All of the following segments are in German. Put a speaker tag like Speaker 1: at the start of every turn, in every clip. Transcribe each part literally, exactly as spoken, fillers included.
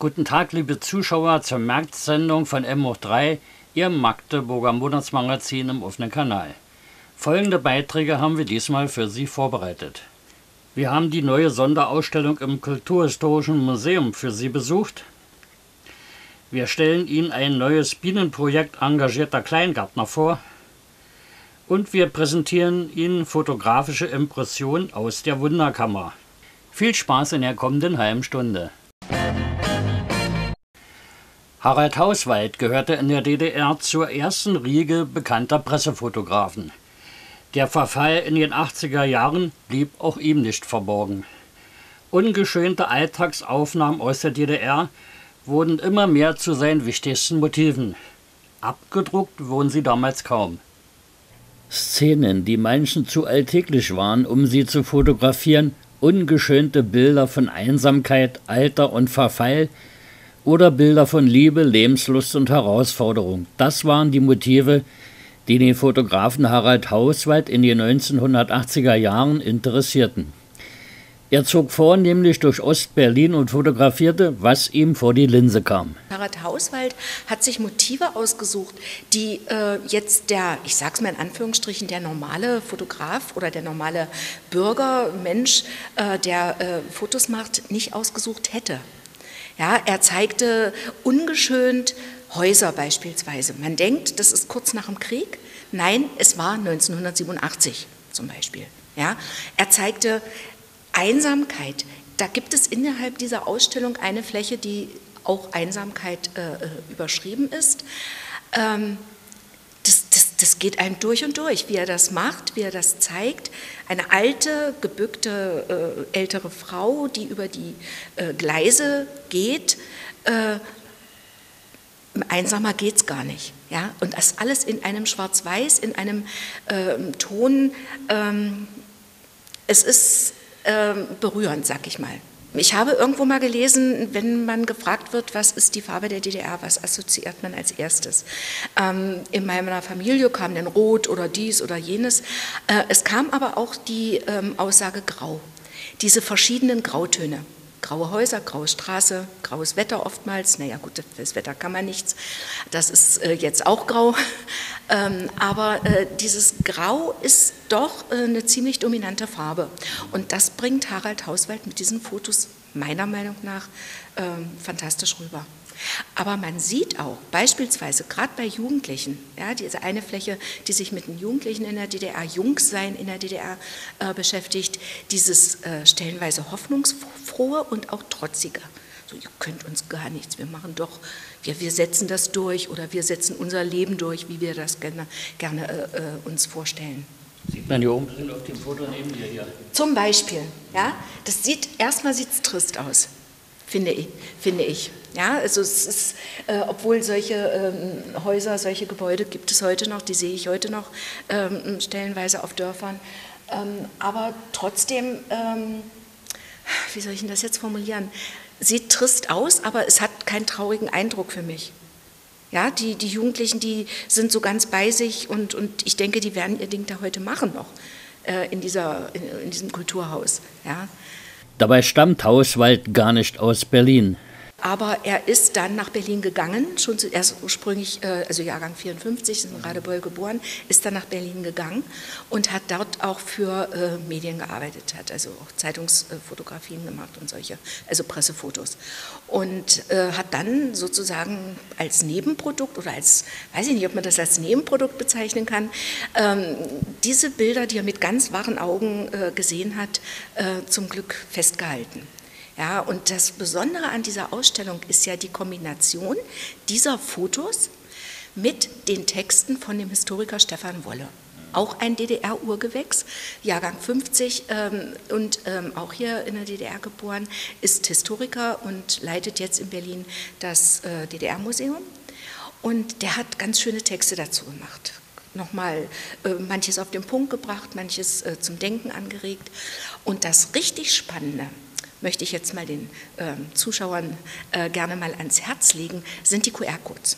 Speaker 1: Guten Tag, liebe Zuschauer, zur Märzsendung von M hoch drei, Ihrem Magdeburger Monatsmagazin im offenen Kanal. Folgende Beiträge haben wir diesmal für Sie vorbereitet. Wir haben die neue Sonderausstellung im Kulturhistorischen Museum für Sie besucht. Wir stellen Ihnen ein neues Bienenprojekt engagierter Kleingärtner vor. Und wir präsentieren Ihnen fotografische Impressionen aus der Wunderkammer. Viel Spaß in der kommenden halben Stunde. Harald Hauswald gehörte in der D D R zur ersten Riege bekannter Pressefotografen. Der Verfall in den achtziger Jahren blieb auch ihm nicht verborgen. Ungeschönte Alltagsaufnahmen aus der D D R wurden immer mehr zu seinen wichtigsten Motiven. Abgedruckt wurden sie damals kaum. Szenen, die manchen zu alltäglich waren, um sie zu fotografieren, ungeschönte Bilder von Einsamkeit, Alter und Verfall oder Bilder von Liebe, Lebenslust und Herausforderung. Das waren die Motive, die den Fotografen Harald Hauswald in den neunzehnhundertachtziger Jahren interessierten. Er zog vornehmlich durch Ostberlin und fotografierte, was ihm vor die Linse kam.
Speaker 2: Harald Hauswald hat sich Motive ausgesucht, die äh, jetzt der, ich sag's mal in Anführungsstrichen, der normale Fotograf oder der normale Bürger, Mensch, äh, der äh, Fotos macht, nicht ausgesucht hätte. Ja, er zeigte ungeschönt Häuser beispielsweise. Man denkt, das ist kurz nach dem Krieg. Nein, es war neunzehnhundertsiebenundachtzig zum Beispiel. Ja, er zeigte Einsamkeit. Da gibt es innerhalb dieser Ausstellung eine Fläche, die auch Einsamkeit äh, überschrieben ist. Ähm, das, das, das geht einem durch und durch, wie er das macht, wie er das zeigt. Eine alte, gebückte, äh, ältere Frau, die über die äh, Gleise geht. Äh, einsamer geht es gar nicht. Ja? Und das alles in einem Schwarz-Weiß, in einem äh, Ton. Ähm, es ist äh, berührend, sag ich mal. Ich habe irgendwo mal gelesen, wenn man gefragt wird, was ist die Farbe der D D R, was assoziiert man als erstes? Ähm, in meiner Familie kam dann Rot oder dies oder jenes. Äh, es kam aber auch die ähm, Aussage Grau, diese verschiedenen Grautöne. Graue Häuser, graue Straße, graues Wetter oftmals. Naja gut, das Wetter kann man nichts, das ist äh, jetzt auch grau. Ähm, aber äh, dieses Grau ist doch äh, eine ziemlich dominante Farbe. Und das bringt Harald Hauswald mit diesen Fotos meiner Meinung nach äh, fantastisch rüber. Aber man sieht auch, beispielsweise gerade bei Jugendlichen, ja, diese eine Fläche, die sich mit den Jugendlichen in der D D R, Jungsein in der D D R äh, beschäftigt, dieses äh, stellenweise hoffnungsfrohe und auch trotzige. So, ihr könnt uns gar nichts, wir machen doch, wir, wir setzen das durch oder wir setzen unser Leben durch, wie wir das gerne, gerne äh, äh, uns vorstellen.
Speaker 1: Sieht man hier oben auf dem Foto neben dir hier.
Speaker 2: Zum Beispiel, ja, das sieht, erstmal sieht es trist aus, finde ich. Finde ich. Ja, also es ist, äh, obwohl solche ähm, Häuser, solche Gebäude gibt es heute noch, die sehe ich heute noch ähm, stellenweise auf Dörfern, ähm, aber trotzdem, ähm, wie soll ich denn das jetzt formulieren, sieht trist aus, aber es hat keinen traurigen Eindruck für mich. Ja, die, die Jugendlichen, die sind so ganz bei sich und, und ich denke, die werden ihr Ding da heute machen noch äh, in, dieser, in, in diesem Kulturhaus. Ja.
Speaker 1: Dabei stammt Hauswald gar nicht aus Berlin.
Speaker 2: Aber er ist dann nach Berlin gegangen, schon zuerst ursprünglich, also Jahrgang vierundfünfzig, ist in Radebeul geboren, ist dann nach Berlin gegangen und hat dort auch für äh, Medien gearbeitet, hat also auch Zeitungsfotografien gemacht und solche, also Pressefotos. Und äh, hat dann sozusagen als Nebenprodukt oder als, weiß ich nicht, ob man das als Nebenprodukt bezeichnen kann, ähm, diese Bilder, die er mit ganz wahren Augen äh, gesehen hat, äh, zum Glück festgehalten. Ja, und das Besondere an dieser Ausstellung ist ja die Kombination dieser Fotos mit den Texten von dem Historiker Stefan Wolle. Auch ein D D R-Urgewächs, Jahrgang fünfzig ähm, und ähm, auch hier in der D D R geboren, ist Historiker und leitet jetzt in Berlin das äh, D D R-Museum. Und der hat ganz schöne Texte dazu gemacht. Nochmal äh, manches auf den Punkt gebracht, manches äh, zum Denken angeregt. Und das richtig Spannende, möchte ich jetzt mal den äh, Zuschauern äh, gerne mal ans Herz legen, sind die Q R-Codes.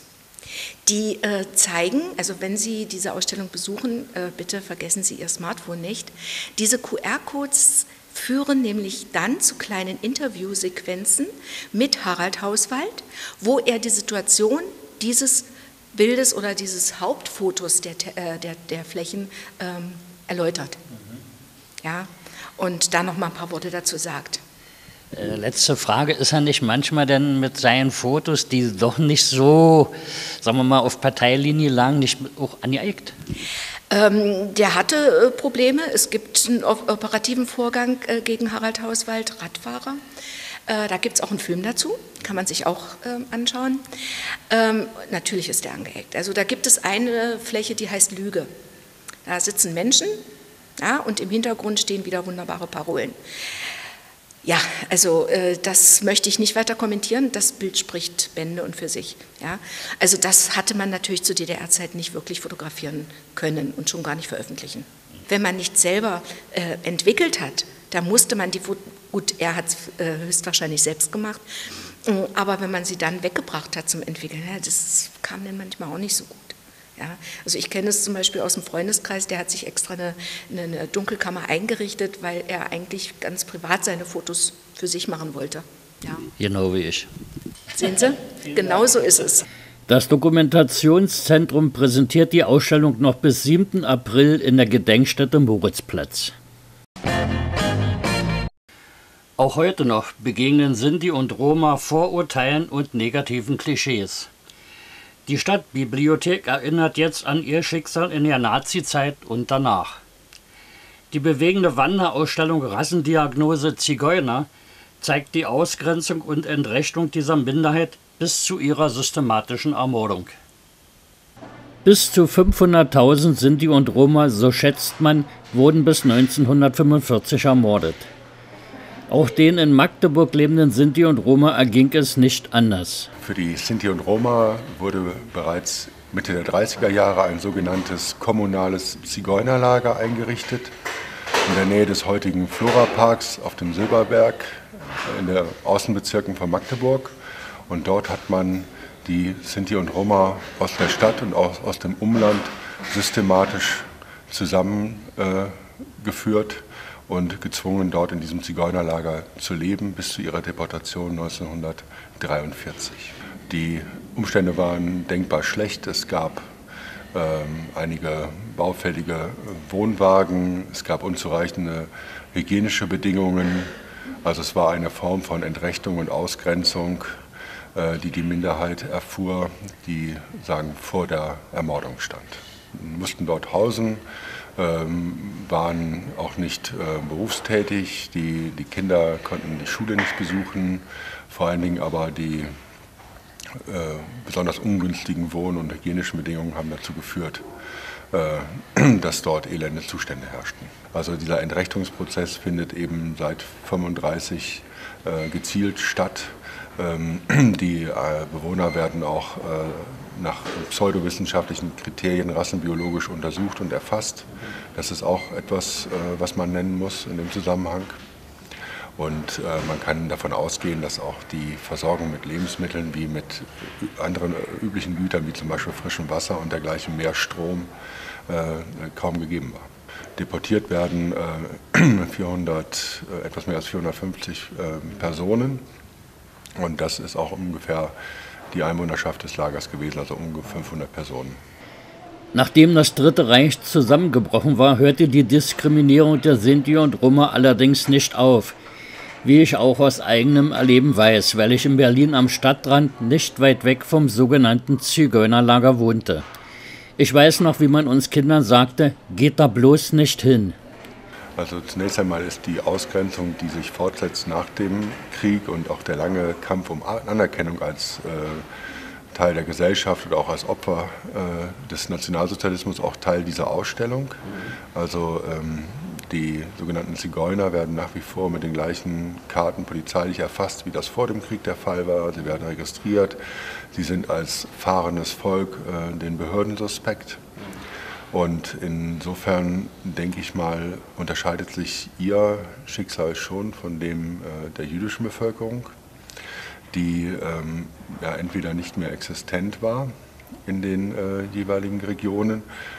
Speaker 2: Die äh, zeigen, also wenn Sie diese Ausstellung besuchen, äh, bitte vergessen Sie Ihr Smartphone nicht, diese Q R-Codes führen nämlich dann zu kleinen Interviewsequenzen mit Harald Hauswald, wo er die Situation dieses Bildes oder dieses Hauptfotos der, der, der Flächen ähm, erläutert. Mhm. Ja, und dann noch mal ein paar Worte dazu sagt.
Speaker 1: Äh, letzte Frage, ist er nicht manchmal denn mit seinen Fotos, die doch nicht so, sagen wir mal, auf Parteilinie lagen, nicht auch angeeckt?
Speaker 2: Ähm, der hatte äh, Probleme. Es gibt einen operativen Vorgang äh, gegen Harald Hauswald, Radfahrer. Äh, da gibt es auch einen Film dazu, kann man sich auch äh, anschauen. Ähm, natürlich ist der angeeckt. Also da gibt es eine Fläche, die heißt Lüge. Da sitzen Menschen, ja, und im Hintergrund stehen wieder wunderbare Parolen. Ja, also äh, das möchte ich nicht weiter kommentieren, das Bild spricht Bände und für sich. Ja. Also das hatte man natürlich zu D D R-Zeiten nicht wirklich fotografieren können und schon gar nicht veröffentlichen. Wenn man nicht selber äh, entwickelt hat, da musste man die Fotos, gut, er hat es äh, höchstwahrscheinlich selbst gemacht, äh, aber wenn man sie dann weggebracht hat zum Entwickeln, ja, das kam dann manchmal auch nicht so gut. Ja, also ich kenne es zum Beispiel aus dem Freundeskreis, der hat sich extra eine, eine Dunkelkammer eingerichtet, weil er eigentlich ganz privat seine Fotos für sich machen wollte. Ja.
Speaker 1: Genau wie ich.
Speaker 2: Sehen Sie? Genau so ist es.
Speaker 1: Das Dokumentationszentrum präsentiert die Ausstellung noch bis siebten April in der Gedenkstätte Moritzplatz. Auch heute noch begegnen Sinti und Roma Vorurteilen und negativen Klischees. Die Stadtbibliothek erinnert jetzt an ihr Schicksal in der Nazizeit und danach. Die bewegende Wanderausstellung Rassendiagnose Zigeuner zeigt die Ausgrenzung und Entrechtung dieser Minderheit bis zu ihrer systematischen Ermordung. Bis zu fünfhunderttausend Sinti und Roma, so schätzt man, wurden bis neunzehnhundertfünfundvierzig ermordet. Auch den in Magdeburg lebenden Sinti und Roma erging es nicht anders.
Speaker 3: Für die Sinti und Roma wurde bereits Mitte der dreißiger Jahre ein sogenanntes kommunales Zigeunerlager eingerichtet in der Nähe des heutigen Floraparks auf dem Silberberg in den Außenbezirken von Magdeburg. Und dort hat man die Sinti und Roma aus der Stadt und aus, aus dem Umland systematisch zusammengeführt äh, und gezwungen, dort in diesem Zigeunerlager zu leben, bis zu ihrer Deportation neunzehnhundertdreiundvierzig. Die Umstände waren denkbar schlecht. Es gab ähm, einige baufällige Wohnwagen, es gab unzureichende hygienische Bedingungen. Also es war eine Form von Entrechtung und Ausgrenzung, äh, die die Minderheit erfuhr, die sagen, vor der Ermordung stand. Wir mussten dort hausen, ähm, waren auch nicht äh, berufstätig, die, die Kinder konnten die Schule nicht besuchen, vor allen Dingen aber die äh, besonders ungünstigen Wohn- und hygienischen Bedingungen haben dazu geführt, äh, dass dort elende Zustände herrschten. Also dieser Entrechtungsprozess findet eben seit neunzehnhundertfünfunddreißig äh, gezielt statt. Ähm, die äh, Bewohner werden auch äh, nach pseudowissenschaftlichen Kriterien rassenbiologisch untersucht und erfasst. Das ist auch etwas, was man nennen muss in dem Zusammenhang. Und man kann davon ausgehen, dass auch die Versorgung mit Lebensmitteln wie mit anderen üblichen Gütern, wie zum Beispiel frischem Wasser und dergleichen mehr Strom, kaum gegeben war. Deportiert werden vierhundert, etwas mehr als vierhundertfünfzig Personen. Und das ist auch ungefähr die Einwohnerschaft des Lagers gewesen, also ungefähr fünfhundert Personen.
Speaker 1: Nachdem das Dritte Reich zusammengebrochen war, hörte die Diskriminierung der Sinti und Roma allerdings nicht auf. Wie ich auch aus eigenem Erleben weiß, weil ich in Berlin am Stadtrand nicht weit weg vom sogenannten Zigeunerlager wohnte. Ich weiß noch, wie man uns Kindern sagte, geht da bloß nicht hin.
Speaker 3: Also zunächst einmal ist die Ausgrenzung, die sich fortsetzt nach dem Krieg und auch der lange Kampf um Anerkennung als äh, Teil der Gesellschaft oder auch als Opfer äh, des Nationalsozialismus auch Teil dieser Ausstellung. Also ähm, die sogenannten Zigeuner werden nach wie vor mit den gleichen Karten polizeilich erfasst, wie das vor dem Krieg der Fall war. Sie werden registriert. Sie sind als fahrendes Volk äh, den Behörden suspekt. Und insofern, denke ich mal, unterscheidet sich ihr Schicksal schon von dem äh, der jüdischen Bevölkerung, die ähm, ja, entweder nicht mehr existent war in den äh, jeweiligen Regionen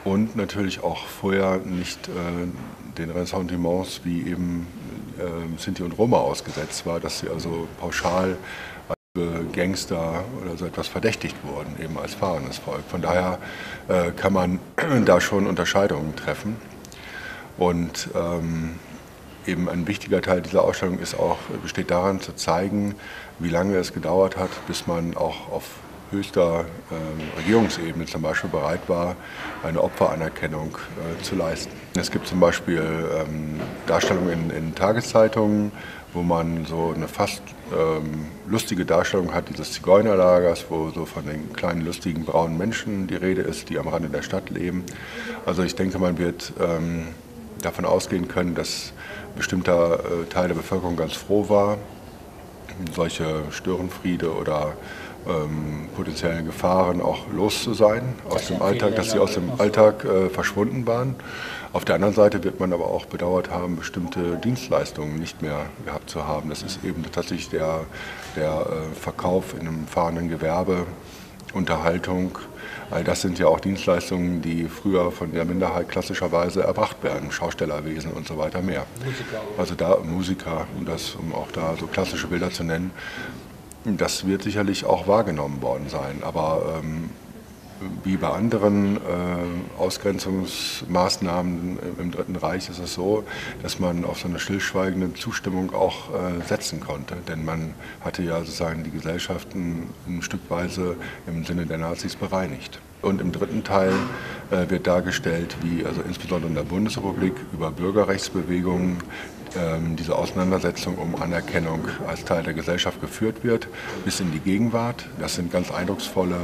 Speaker 3: und natürlich auch vorher nicht äh, den Ressentiments wie eben äh, Sinti und Roma ausgesetzt war, dass sie also pauschal als Gangster oder so etwas verdächtigt wurden, eben als fahrendes Volk. Von daher äh, kann man da schon Unterscheidungen treffen. Und ähm, eben ein wichtiger Teil dieser Ausstellung ist auch, besteht daran zu zeigen, wie lange es gedauert hat, bis man auch auf höchster äh, Regierungsebene zum Beispiel bereit war, eine Opferanerkennung äh, zu leisten. Es gibt zum Beispiel ähm, Darstellungen in, in Tageszeitungen, wo man so eine fast ähm, lustige Darstellung hat dieses Zigeunerlagers, wo so von den kleinen lustigen braunen Menschen die Rede ist, die am Rande der Stadt leben. Also ich denke, man wird ähm, davon ausgehen können, dass ein bestimmter äh, Teil der Bevölkerung ganz froh war, solche Störenfriede oder ähm, potenziellen Gefahren auch los zu sein aus dem Alltag, dass sie aus dem Alltag äh, verschwunden waren. Auf der anderen Seite wird man aber auch bedauert haben, bestimmte Dienstleistungen nicht mehr gehabt zu haben. Das ist eben tatsächlich der, der äh, Verkauf in einem fahrenden Gewerbe, Unterhaltung. All das sind ja auch Dienstleistungen, die früher von der Minderheit klassischerweise erbracht werden, Schaustellerwesen und so weiter mehr. Musiker. Also da Musiker, um, das, um auch da so klassische Bilder zu nennen, das wird sicherlich auch wahrgenommen worden sein. Aber ähm, wie bei anderen äh, Ausgrenzungsmaßnahmen im Dritten Reich ist es so, dass man auf so eine stillschweigende Zustimmung auch äh, setzen konnte. Denn man hatte ja sozusagen die Gesellschaften ein Stückweise im Sinne der Nazis bereinigt. Und im dritten Teil äh, wird dargestellt, wie also insbesondere in der Bundesrepublik über Bürgerrechtsbewegungen ähm, diese Auseinandersetzung um Anerkennung als Teil der Gesellschaft geführt wird, bis in die Gegenwart. Das sind ganz eindrucksvolle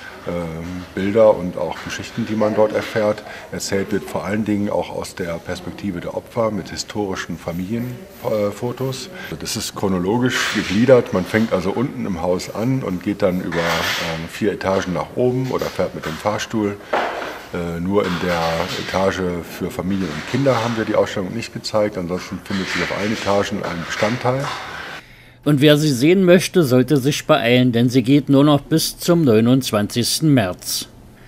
Speaker 3: Bilder und auch Geschichten, die man dort erfährt. Erzählt wird vor allen Dingen auch aus der Perspektive der Opfer mit historischen Familienfotos. Das ist chronologisch gegliedert. Man fängt also unten im Haus an und geht dann über vier Etagen nach oben oder fährt mit dem Fahrstuhl. Nur in der Etage für Familien und Kinder haben wir die Ausstellung nicht gezeigt. Ansonsten findet sich auf allen Etagen ein Bestandteil.
Speaker 1: Und wer sie sehen möchte, sollte sich beeilen, denn sie geht nur noch bis zum neunundzwanzigsten März.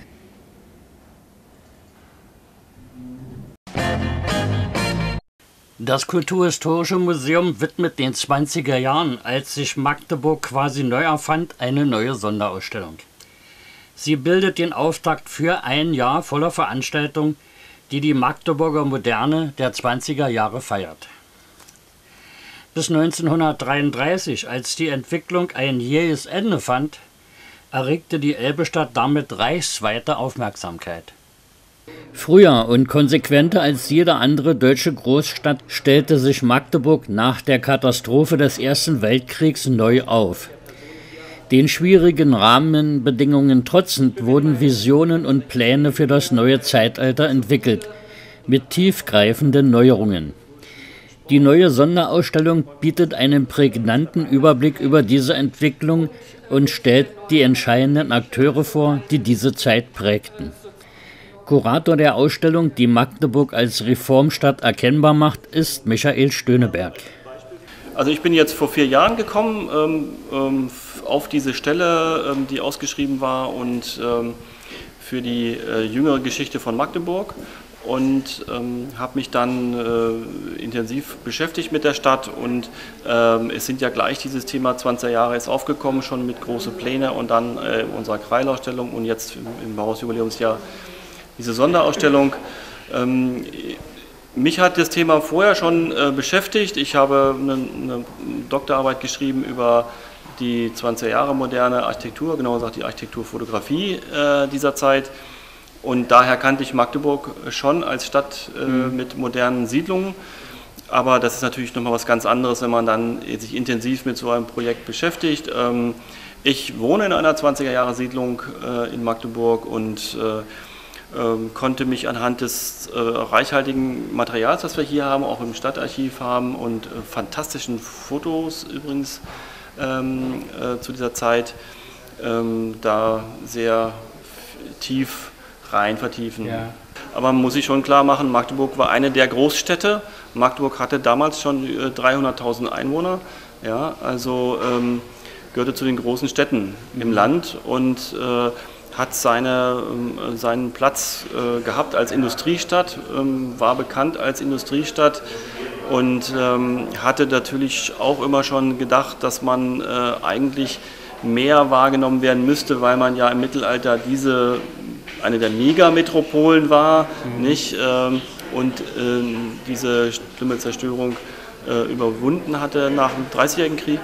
Speaker 1: Das Kulturhistorische Museum widmet den zwanziger Jahren, als sich Magdeburg quasi neu erfand, eine neue Sonderausstellung. Sie bildet den Auftakt für ein Jahr voller Veranstaltungen, die die Magdeburger Moderne der zwanziger Jahre feiert. Bis neunzehnhundertdreiunddreißig, als die Entwicklung ein jähes Ende fand, erregte die Elbestadt damit reichsweite Aufmerksamkeit. Früher und konsequenter als jede andere deutsche Großstadt stellte sich Magdeburg nach der Katastrophe des Ersten Weltkriegs neu auf. Den schwierigen Rahmenbedingungen trotzend wurden Visionen und Pläne für das neue Zeitalter entwickelt, mit tiefgreifenden Neuerungen. Die neue Sonderausstellung bietet einen prägnanten Überblick über diese Entwicklung und stellt die entscheidenden Akteure vor, die diese Zeit prägten. Kurator der Ausstellung, die Magdeburg als Reformstadt erkennbar macht, ist Michael Stöneberg.
Speaker 4: Also ich bin jetzt vor vier Jahren gekommen ähm, ähm, auf diese Stelle, ähm, die ausgeschrieben war und ähm, für die äh, jüngere Geschichte von Magdeburg. Und ähm, habe mich dann äh, intensiv beschäftigt mit der Stadt und ähm, es sind ja gleich dieses Thema zwanziger Jahre ist aufgekommen, schon mit großen Plänen und dann äh, unserer Kreilausstellung und jetzt im, im Bauhausjubiläumsjahr diese Sonderausstellung. Ähm, mich hat das Thema vorher schon äh, beschäftigt. Ich habe eine, eine Doktorarbeit geschrieben über die zwanziger Jahre moderne Architektur, genauer gesagt die Architekturfotografie äh, dieser Zeit. Und daher kannte ich Magdeburg schon als Stadt äh, mhm. mit modernen Siedlungen. Aber das ist natürlich nochmal was ganz anderes, wenn man dann sich intensiv mit so einem Projekt beschäftigt. Ähm, ich wohne in einer zwanziger Jahre Siedlung äh, in Magdeburg und äh, äh, konnte mich anhand des äh, reichhaltigen Materials, das wir hier haben, auch im Stadtarchiv haben und äh, fantastischen Fotos übrigens ähm, äh, zu dieser Zeit, ähm, da sehr tief rein vertiefen. Ja. Aber man muss sich schon klar machen, Magdeburg war eine der Großstädte. Magdeburg hatte damals schon dreihunderttausend Einwohner, ja, also ähm, gehörte zu den großen Städten mhm. im Land und äh, hat seine, seinen Platz gehabt als Industriestadt, war bekannt als Industriestadt und hatte natürlich auch immer schon gedacht, dass man eigentlich mehr wahrgenommen werden müsste, weil man ja im Mittelalter diese, eine der Megametropolen war, mhm. nicht? Und diese schlimme Zerstörung überwunden hatte nach dem Dreißigjährigen Krieg.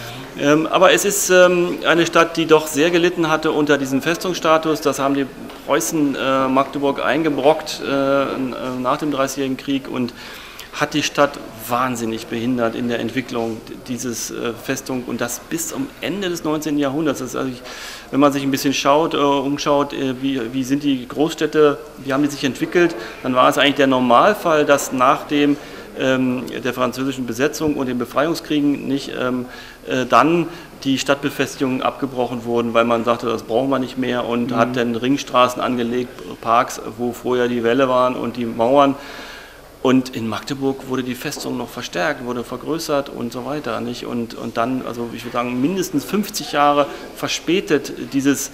Speaker 4: Ähm, aber es ist ähm, eine Stadt, die doch sehr gelitten hatte unter diesem Festungsstatus. Das haben die Preußen äh, Magdeburg eingebrockt äh, nach dem Dreißigjährigen Krieg und hat die Stadt wahnsinnig behindert in der Entwicklung dieses äh, Festung und das bis zum Ende des neunzehnten Jahrhunderts. Das ist also, wenn man sich ein bisschen schaut, äh, umschaut, äh, wie, wie sind die Großstädte, wie haben die sich entwickelt, dann war es eigentlich der Normalfall, dass nach dem der französischen Besetzung und den Befreiungskriegen nicht ähm, äh, dann die Stadtbefestigungen abgebrochen wurden, weil man sagte, das brauchen wir nicht mehr und mhm. hat dann Ringstraßen angelegt, Parks, wo vorher die Wälle waren und die Mauern. Und in Magdeburg wurde die Festung noch verstärkt, wurde vergrößert und so weiter. Nicht? Und, und dann, also ich würde sagen, mindestens fünfzig Jahre verspätet dieses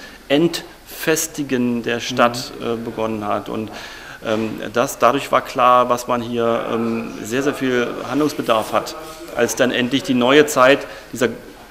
Speaker 4: Entfestigen der Stadt mhm. äh, begonnen hat. Und Das, dadurch war klar, was man hier ähm, sehr, sehr viel Handlungsbedarf hat, als dann endlich die neue Zeit, dieser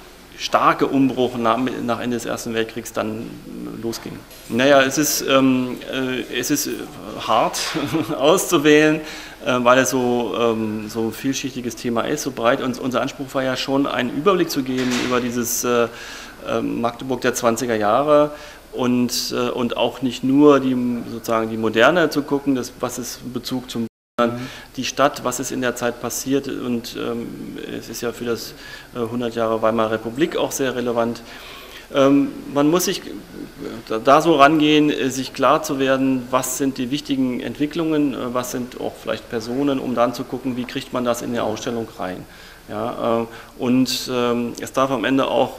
Speaker 4: starke Umbruch nach, nach Ende des Ersten Weltkriegs dann losging. Naja, es ist, ähm, äh, es ist hart auszuwählen, äh, weil es so, ähm, so ein vielschichtiges Thema ist, so breit. Und unser Anspruch war ja schon, einen Überblick zu geben über dieses äh, äh, Magdeburg der zwanziger Jahre. Und, äh, und auch nicht nur die, sozusagen die Moderne zu gucken, das, was ist in Bezug zum mhm. die Stadt, was ist in der Zeit passiert. Und ähm, es ist ja für das äh, hundert Jahre Weimarer Republik auch sehr relevant. Ähm, man muss sich da, da so rangehen, äh, sich klar zu werden, was sind die wichtigen Entwicklungen, äh, was sind auch vielleicht Personen, um dann zu gucken, wie kriegt man das in die Ausstellung rein. Ja, äh, und ähm, es darf am Ende auch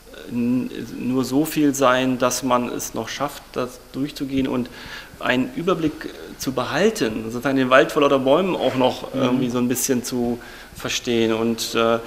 Speaker 4: nur so viel sein, dass man es noch schafft, das durchzugehen und einen Überblick zu behalten, sozusagen den Wald vor lauter Bäumen auch noch mhm. irgendwie so ein bisschen zu verstehen. Und äh,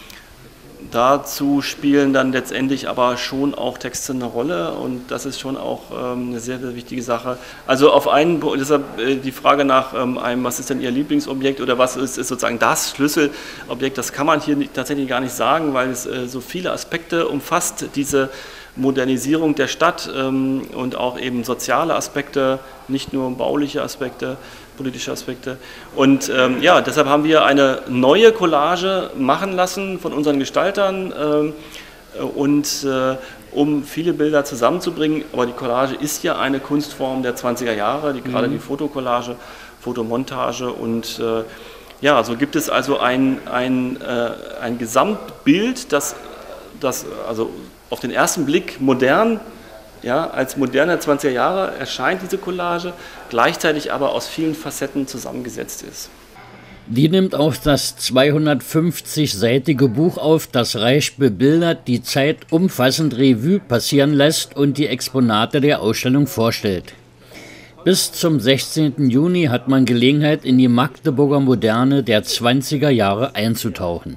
Speaker 4: dazu spielen dann letztendlich aber schon auch Texte eine Rolle und das ist schon auch ähm, eine sehr, sehr wichtige Sache. Also auf einen, deshalb äh, die Frage nach ähm, einem, was ist denn Ihr Lieblingsobjekt oder was ist, ist sozusagen das Schlüsselobjekt, das kann man hier nicht, tatsächlich gar nicht sagen, weil es äh, so viele Aspekte umfasst, diese Modernisierung der Stadt ähm, und auch eben soziale Aspekte, nicht nur bauliche Aspekte, politische Aspekte. Und ähm, ja, deshalb haben wir eine neue Collage machen lassen von unseren Gestaltern äh, und äh, um viele Bilder zusammenzubringen. Aber die Collage ist ja eine Kunstform der zwanziger Jahre, die, mhm. gerade die Fotokollage, Fotomontage und äh, ja, so gibt es also ein, ein, äh, ein Gesamtbild, das, das also auf den ersten Blick modern, ja, als moderne zwanziger Jahre erscheint diese Collage, gleichzeitig aber aus vielen Facetten zusammengesetzt ist.
Speaker 1: Die nimmt auch das zweihundertfünfzigseitige Buch auf, das reich bebildert die Zeit umfassend Revue passieren lässt und die Exponate der Ausstellung vorstellt. Bis zum sechzehnten Juni hat man Gelegenheit, in die Magdeburger Moderne der zwanziger Jahre einzutauchen.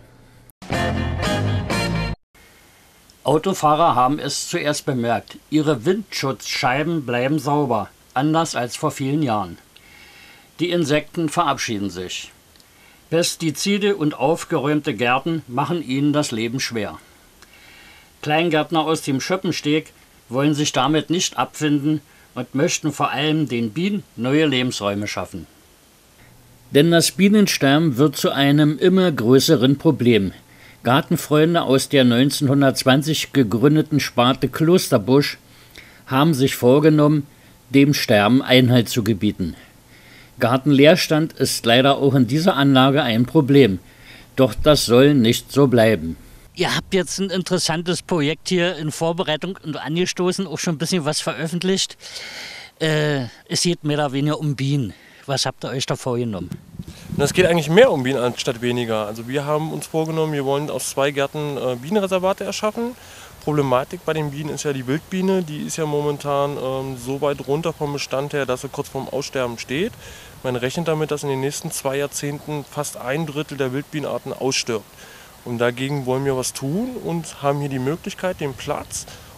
Speaker 1: Autofahrer haben es zuerst bemerkt. Ihre Windschutzscheiben bleiben sauber, anders als vor vielen Jahren. Die Insekten verabschieden sich. Pestizide und aufgeräumte Gärten machen ihnen das Leben schwer. Kleingärtner aus dem Schöppensteg wollen sich damit nicht abfinden und möchten vor allem den Bienen neue Lebensräume schaffen. Denn das Bienensterben wird zu einem immer größeren Problem. Gartenfreunde aus der neunzehnhundertzwanzig gegründeten Sparte Klosterbusch haben sich vorgenommen, dem Sterben Einhalt zu gebieten. Gartenleerstand ist leider auch in dieser Anlage ein Problem, doch das soll nicht so bleiben. Ihr habt jetzt ein interessantes Projekt hier in Vorbereitung und angestoßen, auch schon ein bisschen was veröffentlicht. Äh, es geht mehr oder weniger um Bienen. Was habt ihr euch da vorgenommen?
Speaker 5: Es geht eigentlich mehr um Bienen anstatt weniger. Also wir haben uns vorgenommen, wir wollen aus zwei Gärten äh, Bienenreservate erschaffen. Problematik bei den Bienen ist ja die Wildbiene, die ist ja momentan ähm, so weit runter vom Bestand her, dass sie kurz vorm Aussterben steht. Man rechnet damit, dass in den nächsten zwei Jahrzehnten fast ein Drittel der Wildbienenarten ausstirbt. Und dagegen wollen wir was tun und haben hier die Möglichkeit, den Platz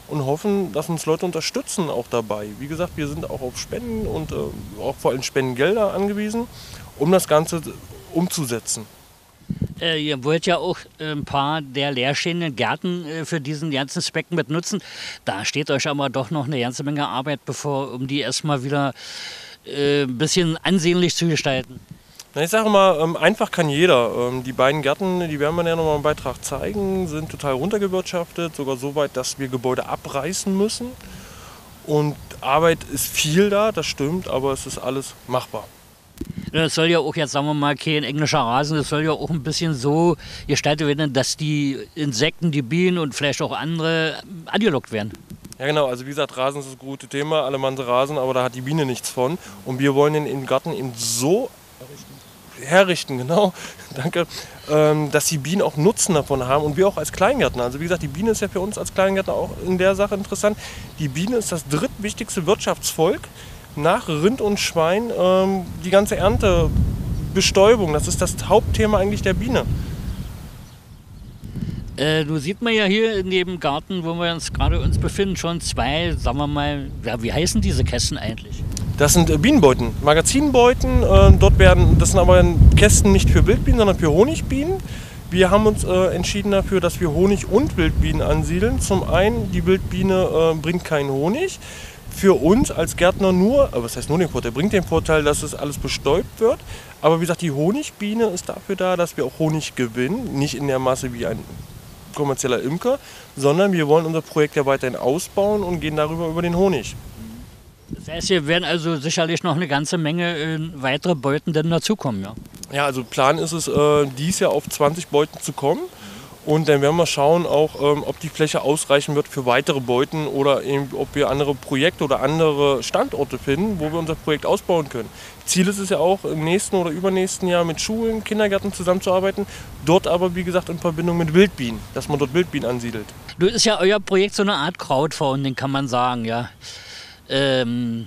Speaker 5: und hoffen, dass uns Leute unterstützen auch dabei. Wie gesagt, wir sind auch auf Spenden und äh, auch vor allem Spendengelder angewiesen, um das Ganze umzusetzen.
Speaker 1: Äh, ihr wollt ja auch ein paar der leerstehenden Gärten äh, für diesen ganzen Zweck mit nutzen. Da steht euch aber doch noch eine ganze Menge Arbeit bevor, um die erstmal wieder äh, ein bisschen ansehnlich zu gestalten.
Speaker 5: Na, ich sage mal, ähm, einfach kann jeder. Ähm, die beiden Gärten, die werden wir ja noch mal im Beitrag zeigen, sind total runtergewirtschaftet, sogar so weit, dass wir Gebäude abreißen müssen. Und Arbeit ist viel da, das stimmt, aber es ist alles machbar.
Speaker 1: Das soll ja auch jetzt, sagen wir mal, kein englischer Rasen, das soll ja auch ein bisschen so gestaltet werden, dass die Insekten, die Bienen und vielleicht auch andere angelockt werden.
Speaker 5: Ja genau, also wie gesagt, Rasen ist das gute Thema, alle Mann Rasen, aber da hat die Biene nichts von. Und wir wollen den im Garten eben so herrichten, genau, danke, ähm, dass die Bienen auch Nutzen davon haben und wir auch als Kleingärtner. Also wie gesagt, die Biene ist ja für uns als Kleingärtner auch in der Sache interessant. Die Biene ist das drittwichtigste Wirtschaftsvolk nach Rind und Schwein. Ähm, die ganze Erntebestäubung, das ist das Hauptthema eigentlich der Biene.
Speaker 1: Äh, du sieht man ja hier in dem Garten, wo wir uns gerade uns befinden, schon zwei, sagen wir mal, ja, wie heißen diese Kästen eigentlich?
Speaker 5: Das sind äh, Bienenbeuten, Magazinbeuten. Äh, dort werden, das sind aber Kästen nicht für Wildbienen, sondern für Honigbienen. Wir haben uns äh, entschieden dafür, dass wir Honig und Wildbienen ansiedeln. Zum einen, die Wildbiene äh, bringt keinen Honig. Für uns als Gärtner nur, aber was heißt nur den Vorteil, bringt den Vorteil, dass es alles bestäubt wird. Aber wie gesagt, die Honigbiene ist dafür da, dass wir auch Honig gewinnen. Nicht in der Masse wie ein kommerzieller Imker, sondern wir wollen unser Projekt ja weiterhin ausbauen und gehen darüber über den Honig.
Speaker 1: Das heißt, hier werden also sicherlich noch eine ganze Menge äh, weitere Beuten denn dazukommen, ja?
Speaker 5: Ja, also Plan ist es, äh, dies Jahr auf zwanzig Beuten zu kommen. Und dann werden wir schauen, auch, ähm, ob die Fläche ausreichen wird für weitere Beuten oder eben, ob wir andere Projekte oder andere Standorte finden, wo wir unser Projekt ausbauen können. Ziel ist es ja auch, im nächsten oder übernächsten Jahr mit Schulen, Kindergärten zusammenzuarbeiten. Dort aber, wie gesagt, in Verbindung mit Wildbienen, dass man dort Wildbienen ansiedelt.
Speaker 1: Du, ist ja euer Projekt so eine Art Crowdfunding, kann man sagen, ja. Ähm,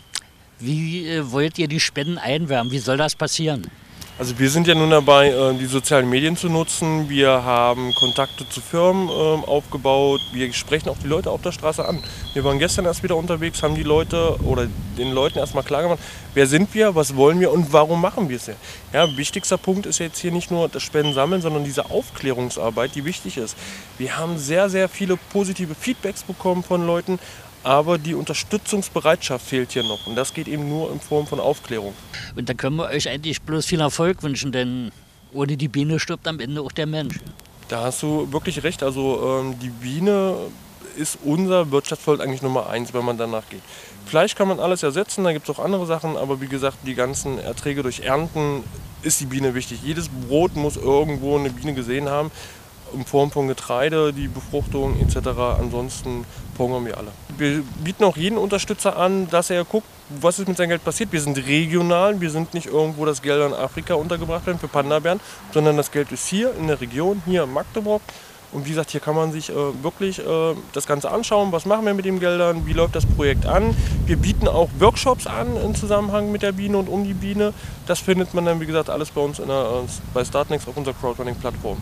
Speaker 1: wie äh, wollt ihr die Spenden einwerben? Wie soll das passieren?
Speaker 5: Also wir sind ja nun dabei, die sozialen Medien zu nutzen. Wir haben Kontakte zu Firmen aufgebaut. Wir sprechen auch die Leute auf der Straße an. Wir waren gestern erst wieder unterwegs, haben die Leute oder den Leuten erstmal klar gemacht, wer sind wir, was wollen wir und warum machen wir es ja. Ja, wichtigster Punkt ist jetzt hier nicht nur das Spenden sammeln, sondern diese Aufklärungsarbeit, die wichtig ist. Wir haben sehr, sehr viele positive Feedbacks bekommen von Leuten. Aber die Unterstützungsbereitschaft fehlt hier noch. Und das geht eben nur in Form von Aufklärung.
Speaker 1: Und da können wir euch eigentlich bloß viel Erfolg wünschen, denn ohne die Biene stirbt am Ende auch der Mensch.
Speaker 5: Da hast du wirklich recht. Also ähm, die Biene ist unser Wirtschaftsfeld eigentlich Nummer eins, wenn man danach geht. Fleisch kann man alles ersetzen, da gibt es auch andere Sachen. Aber wie gesagt, die ganzen Erträge durch Ernten ist die Biene wichtig. Jedes Brot muss irgendwo eine Biene gesehen haben. In Form von Getreide, die Befruchtung et cetera. Ansonsten hungern wir alle. Wir bieten auch jeden Unterstützer an, dass er guckt, was ist mit seinem Geld passiert. Wir sind regional, wir sind nicht irgendwo, das Geld in Afrika untergebracht werden für Panda-Bären, sondern das Geld ist hier in der Region, hier in Magdeburg. Und wie gesagt, hier kann man sich äh, wirklich äh, das Ganze anschauen, was machen wir mit den Geldern, wie läuft das Projekt an. Wir bieten auch Workshops an im Zusammenhang mit der Biene und um die Biene. Das findet man dann, wie gesagt, alles bei uns in der, bei Startnext auf unserer Crowdfunding-Plattform.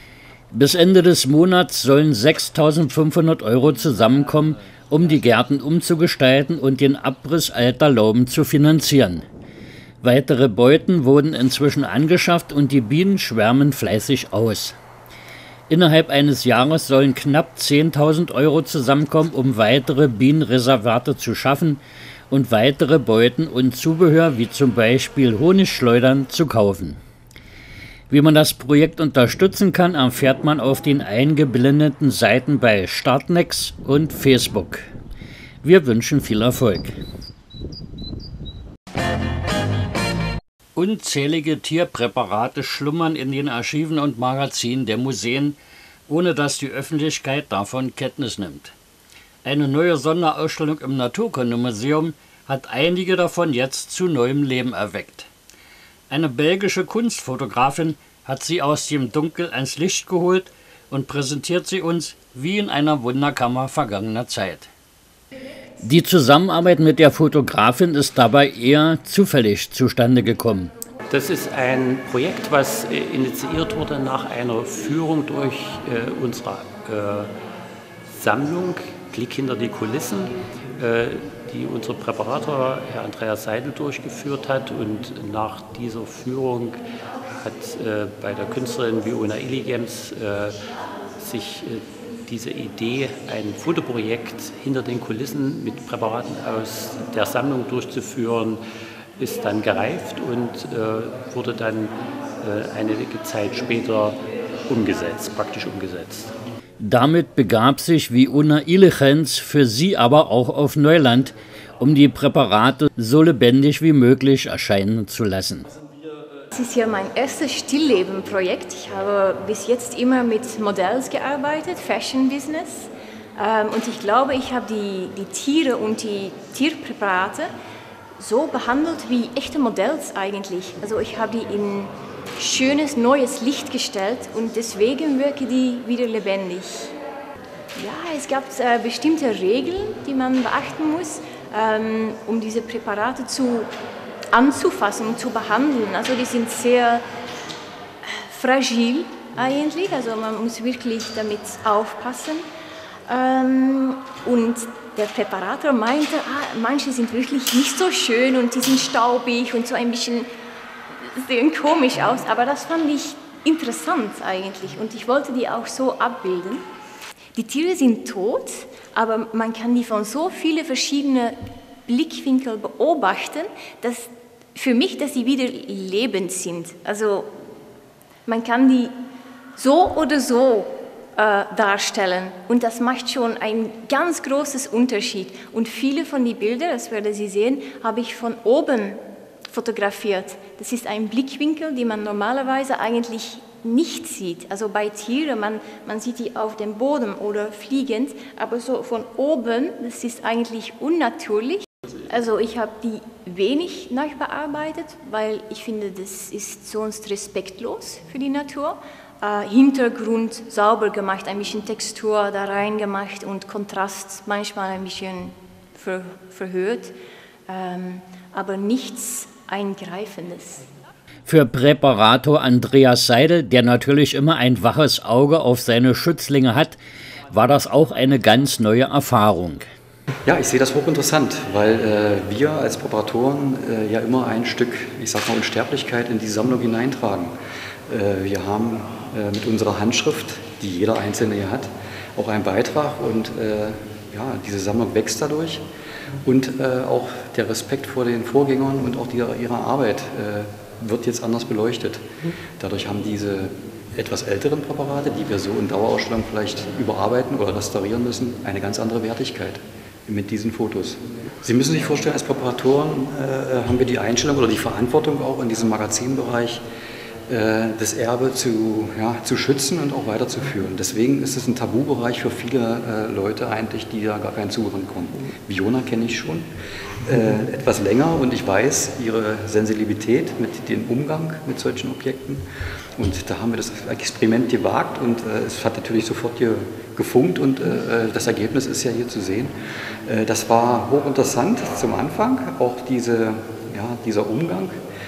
Speaker 1: Bis Ende des Monats sollen sechstausendfünfhundert Euro zusammenkommen, um die Gärten umzugestalten und den Abriss alter Lauben zu finanzieren. Weitere Beuten wurden inzwischen angeschafft und die Bienen schwärmen fleißig aus. Innerhalb eines Jahres sollen knapp zehntausend Euro zusammenkommen, um weitere Bienenreservate zu schaffen und weitere Beuten und Zubehör wie zum Beispiel Honigschleudern zu kaufen. Wie man das Projekt unterstützen kann, erfährt man auf den eingeblendeten Seiten bei Startnext und Facebook. Wir wünschen viel Erfolg. Unzählige Tierpräparate schlummern in den Archiven und Magazinen der Museen, ohne dass die Öffentlichkeit davon Kenntnis nimmt. Eine neue Sonderausstellung im Naturkundemuseum hat einige davon jetzt zu neuem Leben erweckt. Eine belgische Kunstfotografin hat sie aus dem Dunkel ans Licht geholt und präsentiert sie uns wie in einer Wunderkammer vergangener Zeit. Die Zusammenarbeit mit der Fotografin ist dabei eher zufällig zustande gekommen.
Speaker 6: Das ist ein Projekt, was initiiert wurde nach einer Führung durch äh, unsere äh, Sammlung Blick hinter die Kulissen, äh, die unser Präparator, Herr Andreas Seidel, durchgeführt hat. Und nach dieser Führung hat äh, bei der Künstlerin Viona Iligems äh, sich äh, diese Idee, ein Fotoprojekt hinter den Kulissen mit Präparaten aus der Sammlung durchzuführen, ist dann gereift und äh, wurde dann äh, einige Zeit später umgesetzt, praktisch umgesetzt.
Speaker 1: Damit begab sich Viona Iligems für sie aber auch auf Neuland, um die Präparate so lebendig wie möglich erscheinen zu lassen.
Speaker 7: Das ist ja mein erstes Stillleben-Projekt. Ich habe bis jetzt immer mit Modells gearbeitet, Fashion Business. Und ich glaube, ich habe die, die Tiere und die Tierpräparate so behandelt wie echte Modells eigentlich. Also ich habe die in schönes, neues Licht gestellt und deswegen wirken die wieder lebendig. Ja, es gab äh, bestimmte Regeln, die man beachten muss, ähm, um diese Präparate zu anzufassen und zu behandeln. Also die sind sehr fragil eigentlich, also man muss wirklich damit aufpassen. Ähm, und der Präparator meinte, ah, manche sind wirklich nicht so schön und die sind staubig und so ein bisschen sehen komisch aus, aber das fand ich interessant eigentlich und ich wollte die auch so abbilden. Die Tiere sind tot, aber man kann die von so vielen verschiedenen Blickwinkeln beobachten, dass für mich, dass sie wieder lebend sind. Also man kann die so oder so äh, darstellen und das macht schon einen ganz großen Unterschied. Und viele von den Bildern, das werden Sie sehen, habe ich von oben fotografiert. Das ist ein Blickwinkel, den man normalerweise eigentlich nicht sieht. Also bei Tieren, man, man sieht die auf dem Boden oder fliegend, aber so von oben, das ist eigentlich unnatürlich. Also ich habe die wenig nachbearbeitet, weil ich finde, das ist sonst respektlos für die Natur. Äh, Hintergrund sauber gemacht, ein bisschen Textur da rein gemacht und Kontrast manchmal ein bisschen ver, verhöht, ähm, aber nichts Eingreifendes.
Speaker 1: Für Präparator Andreas Seidel, der natürlich immer ein waches Auge auf seine Schützlinge hat, war das auch eine ganz neue Erfahrung.
Speaker 8: Ja, ich sehe das hochinteressant, weil äh, wir als Präparatoren äh, ja immer ein Stück, ich sag mal, Unsterblichkeit in die Sammlung hineintragen. Äh, wir haben äh, mit unserer Handschrift, die jeder Einzelne hier hat, auch einen Beitrag und äh, ja, diese Sammlung wächst dadurch. Und äh, auch der Respekt vor den Vorgängern und auch die, ihrer Arbeit äh, wird jetzt anders beleuchtet. Dadurch haben diese etwas älteren Präparate, die wir so in Dauerausstellung vielleicht überarbeiten oder restaurieren müssen, eine ganz andere Wertigkeit mit diesen Fotos. Sie müssen sich vorstellen, als Präparatoren äh, haben wir die Einstellung oder die Verantwortung auch in diesem Magazinbereich, äh, das Erbe zu, ja, zu schützen und auch weiterzuführen. Deswegen ist es ein Tabubereich für viele äh, Leute eigentlich, die da gar keinen Zugang bekommen. Viona kenne ich schon äh, etwas länger und ich weiß ihre Sensibilität mit dem Umgang mit solchen Objekten. Und da haben wir das Experiment gewagt und äh, es hat natürlich sofort hier gefunkt und äh, das Ergebnis ist ja hier zu sehen. Äh, das war hochinteressant zum Anfang, auch diese, ja, dieser Umgang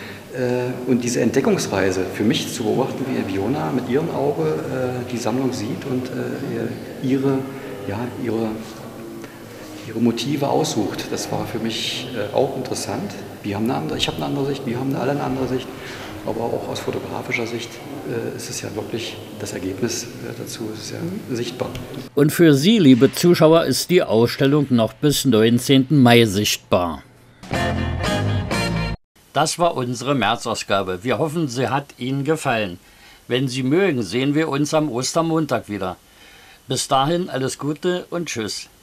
Speaker 8: äh, und diese Entdeckungsreise für mich zu beobachten, wie Viona mit ihrem Auge äh, die Sammlung sieht und äh, ihre, ja, ihre, ihre Motive aussucht. Das war für mich äh, auch interessant. Wir haben eine andere, ich habe eine andere Sicht, wir haben alle eine andere Sicht. Aber auch aus fotografischer Sicht äh, ist es ja wirklich, das Ergebnis äh, dazu ist ja sichtbar.
Speaker 1: Und für Sie, liebe Zuschauer, ist die Ausstellung noch bis neunzehnten Mai sichtbar. Das war unsere März-Ausgabe. Wir hoffen, sie hat Ihnen gefallen. Wenn Sie mögen, sehen wir uns am Ostermontag wieder. Bis dahin alles Gute und Tschüss.